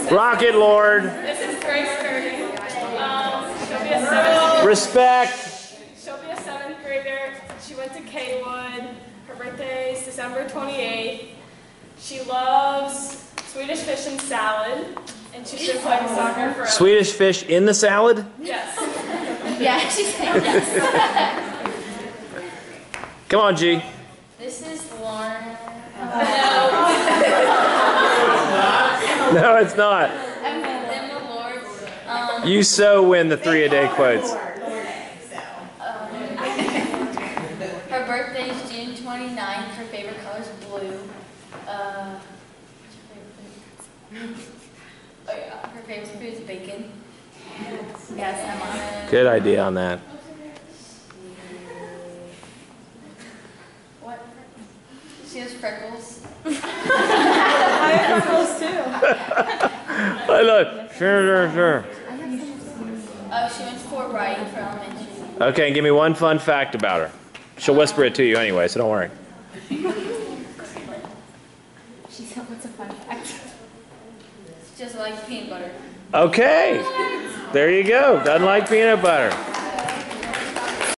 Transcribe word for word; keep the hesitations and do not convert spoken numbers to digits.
Rock it, Lord. This is Grace Curdy. Um, she'll be a seventh. Respect. She'll be a seventh grader. She went to Kwood. Her birthday is December twenty-eighth. She loves Swedish fish and salad, and she's been playing soccer forever. Swedish fish in the salad? Yes. Yeah, she's saying yes. Come on, G. This is Lauren. No, it's not. I'm Emma Lord. Um, You so win the three a day quotes. um, her birthday is June twenty-ninth. Her favorite color is blue. Uh, oh yeah, her favorite food is bacon. Yes, Emma. Good idea on that. What? She has freckles. I have freckles too. Hey, look. Sure, sure, sure. Oh, she went to Fort Wright for elementary. Okay, give me one fun fact about her. She'll whisper it to you anyway, so don't worry. She said, "What's a fun fact?" It's just like peanut butter. Okay. There you go. Doesn't like peanut butter.